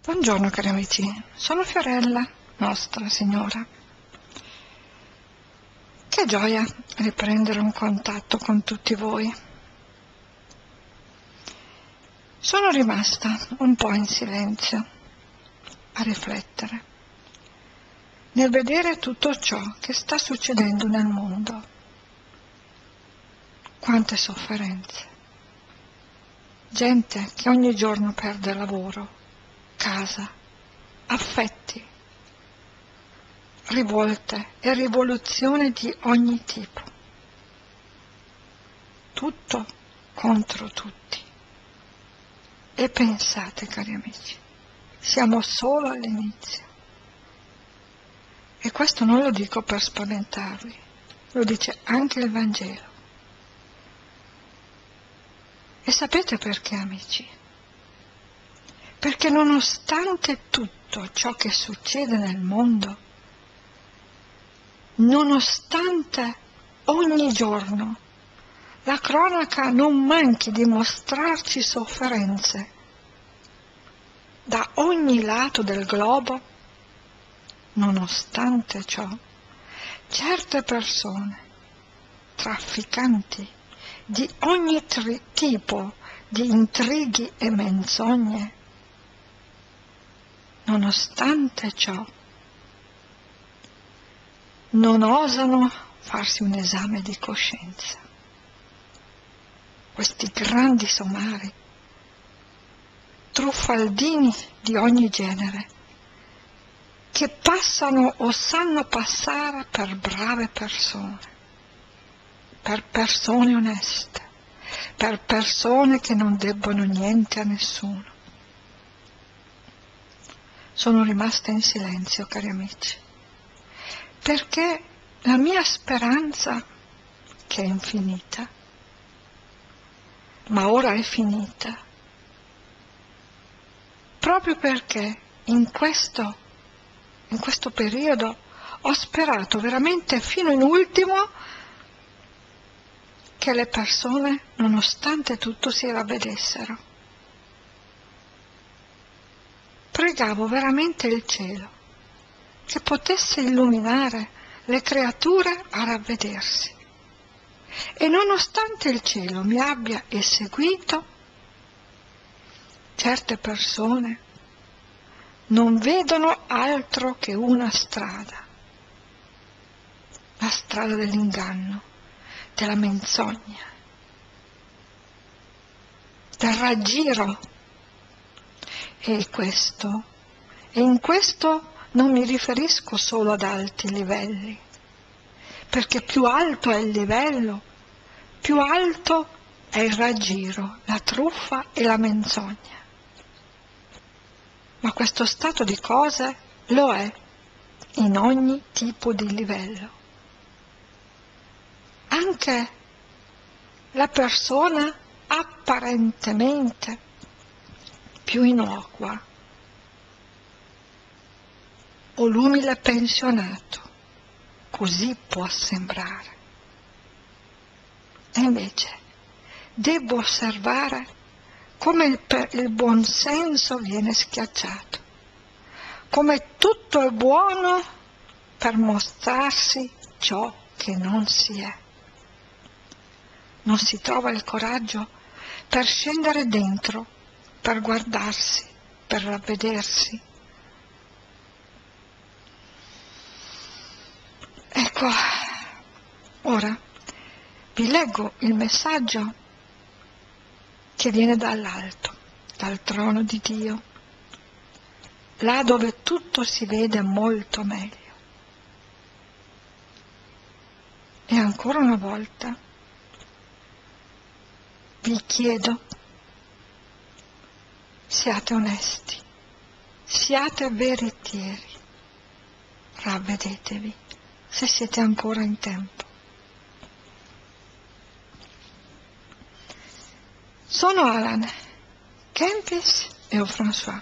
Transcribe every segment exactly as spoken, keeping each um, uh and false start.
Buongiorno cari amici, sono Fiorella, Nostra Signora. Che gioia riprendere un contatto con tutti voi. Sono rimasta un po' in silenzio a riflettere nel vedere tutto ciò che sta succedendo nel mondo. Quante sofferenze. Gente che ogni giorno perde lavoro, casa, affetti, rivolte e rivoluzioni di ogni tipo. Tutto contro tutti. E pensate, cari amici, siamo solo all'inizio. E questo non lo dico per spaventarvi, lo dice anche il Vangelo. E sapete perché, amici? Perché nonostante tutto ciò che succede nel mondo, nonostante ogni giorno la cronaca non manchi di mostrarci sofferenze da ogni lato del globo, nonostante ciò, certe persone, trafficanti di ogni tri- tipo di intrighi e menzogne, nonostante ciò, non osano farsi un esame di coscienza. Questi grandi somari, truffaldini di ogni genere, che passano o sanno passare per brave persone, per persone oneste, per persone che non debbono niente a nessuno. Sono rimasta in silenzio, cari amici, perché la mia speranza, che è infinita, ma ora è finita, proprio perché in questo, in questo periodo ho sperato veramente fino in ultimo che le persone, nonostante tutto, si ravvedessero. Pregavo veramente il cielo che potesse illuminare le creature a ravvedersi. E nonostante il cielo mi abbia eseguito, certe persone non vedono altro che una strada, la strada dell'inganno, della menzogna, del raggiro. E questo, e in questo non mi riferisco solo ad alti livelli, perché più alto è il livello, più alto è il raggiro, la truffa e la menzogna. Ma questo stato di cose lo è in ogni tipo di livello. Anche la persona apparentemente più innocua o l'umile pensionato, così può sembrare. E invece devo osservare come il, il buonsenso viene schiacciato, come tutto è buono per mostrarsi ciò che non si è. Non si trova il coraggio per scendere dentro, per guardarsi, per ravvedersi. Ecco, ora vi leggo il messaggio che viene dall'alto, dal trono di Dio, là dove tutto si vede molto meglio. E ancora una volta vi chiedo, siate onesti, siate veritieri, ravvedetevi se siete ancora in tempo. Sono Alan, Kempis e François.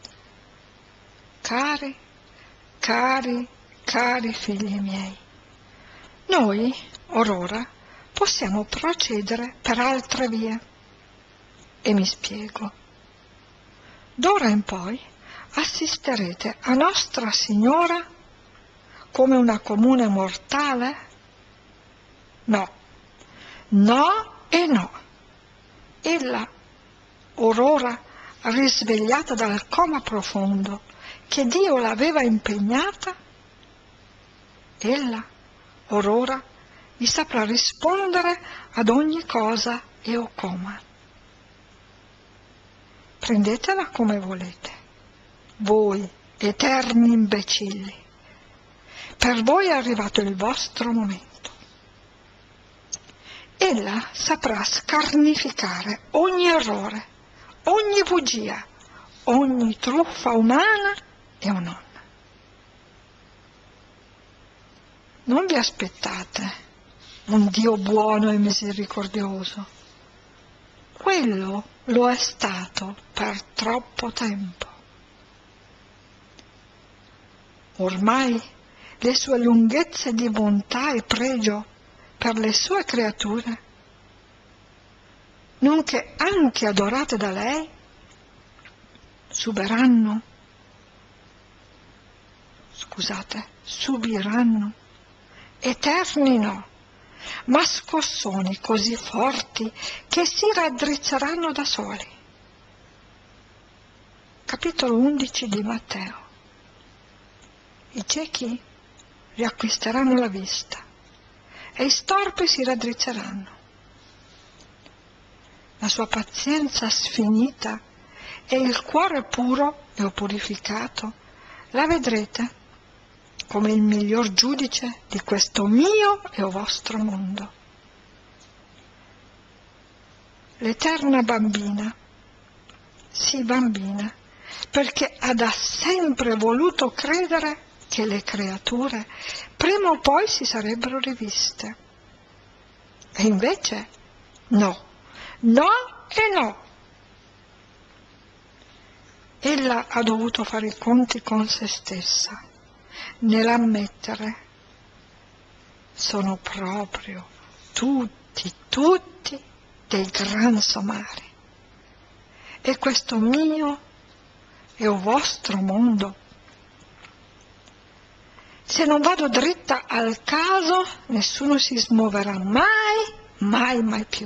Cari, cari, cari figli miei, noi, orora, possiamo procedere per altre vie. E mi spiego. D'ora in poi assisterete a Nostra Signora come una comune mortale? No, no e no. Ella, orora risvegliata dal coma profondo che Dio l'aveva impegnata, ella, orora, vi saprà rispondere ad ogni cosa e o coma. Prendetela come volete, voi eterni imbecilli. Per voi è arrivato il vostro momento. Ella saprà scarnificare ogni errore, ogni bugia, ogni truffa umana e o non. Non vi aspettate un Dio buono e misericordioso. Quello lo è stato per troppo tempo. Ormai le sue lunghezze di bontà e pregio per le sue creature, nonché anche adorate da lei, subiranno, scusate, subiranno, eterni no, ma scossoni così forti che si raddrizzeranno da soli. Capitolo undici di Matteo. I ciechi riacquisteranno la vista e i storpi si raddrizzeranno. La sua pazienza sfinita e il cuore puro e purificato la vedrete come il miglior giudice di questo mio e vostro mondo. L'eterna bambina, sì bambina, perché ha da sempre voluto credere che le creature prima o poi si sarebbero riviste. E invece no, no e no. Ella ha dovuto fare i conti con se stessa, nell'ammettere: sono proprio tutti, tutti dei gran somari. E questo mio e o vostro mondo, se non vado dritta al caso, nessuno si smuoverà mai, mai, mai più.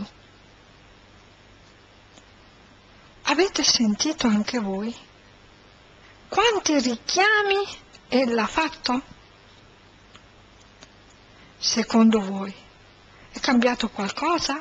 Avete sentito anche voi quanti richiami ella ha fatto? Secondo voi è cambiato qualcosa?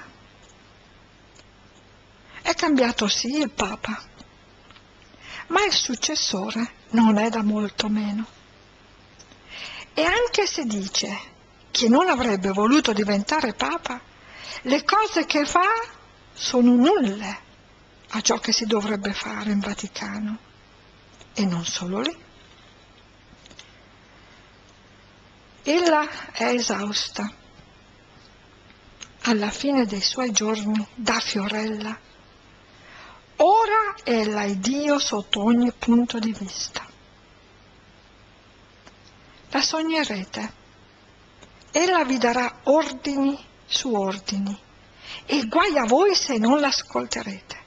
È cambiato sì il Papa, ma il successore non è da molto meno. E anche se dice che non avrebbe voluto diventare Papa, le cose che fa sono nulle a ciò che si dovrebbe fare in Vaticano. E non solo lì. Ella è esausta. Alla fine dei suoi giorni da Fiorella. Ora ella è Dio sotto ogni punto di vista. La sognerete. Ella vi darà ordini su ordini e guai a voi se non l'ascolterete.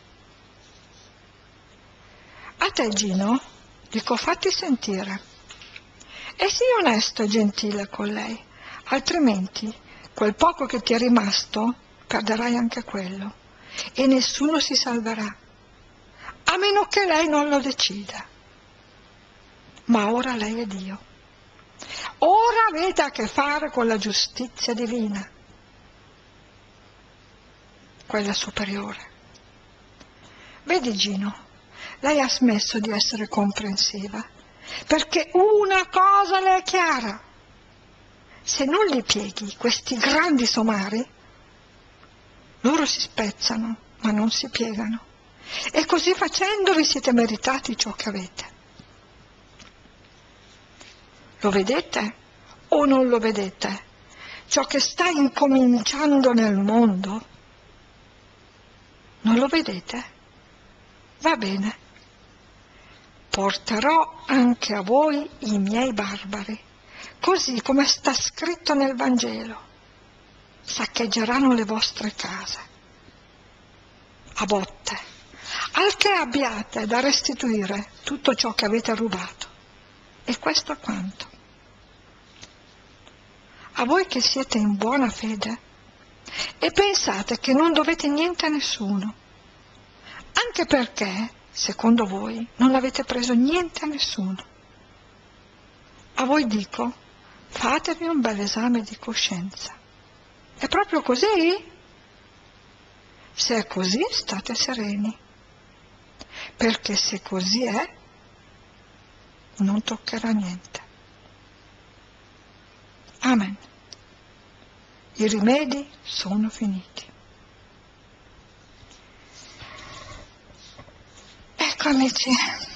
A te, Gino, dico fatti sentire. E sii onesto e gentile con lei, altrimenti quel poco che ti è rimasto perderai anche quello e nessuno si salverà, a meno che lei non lo decida. Ma ora lei è Dio. Ora avete a che fare con la giustizia divina, quella superiore. Vedi, Gino, lei ha smesso di essere comprensiva, perché una cosa le è chiara: se non li pieghi questi grandi somari, loro si spezzano, ma non si piegano, e così facendo vi siete meritati ciò che avete. Lo vedete o non lo vedete? Ciò che sta incominciando nel mondo? Non lo vedete? Va bene. Porterò anche a voi i miei barbari, così come sta scritto nel Vangelo. Saccheggeranno le vostre case. A botte, al che abbiate da restituire tutto ciò che avete rubato. E questo è quanto. A voi che siete in buona fede e pensate che non dovete niente a nessuno, anche perché, secondo voi, non avete preso niente a nessuno. A voi dico, fatevi un bel esame di coscienza. È proprio così? Se è così, state sereni, perché se così è, non toccherà niente. Amen. I rimedi sono finiti. Ecco amici,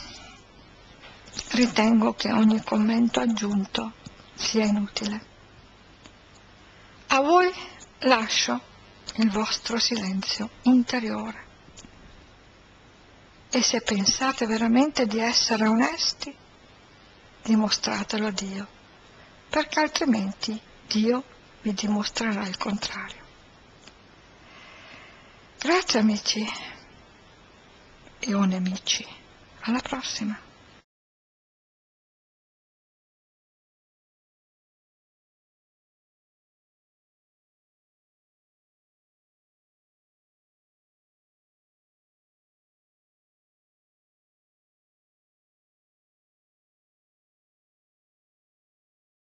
ritengo che ogni commento aggiunto sia inutile. A voi lascio il vostro silenzio interiore e se pensate veramente di essere onesti, dimostratelo a Dio, perché altrimenti Dio vi dimostrerà il contrario. Grazie amici e o nemici, alla prossima.